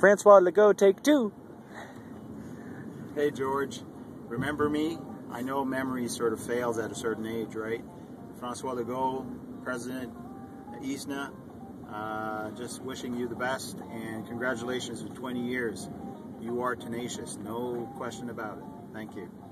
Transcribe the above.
Francois Legault, take two. Hey George, remember me? I know memory sort of fails at a certain age, right? Francois Legault, President ISNA, just wishing you the best and congratulations on 20 years. You are tenacious, no question about it. Thank you.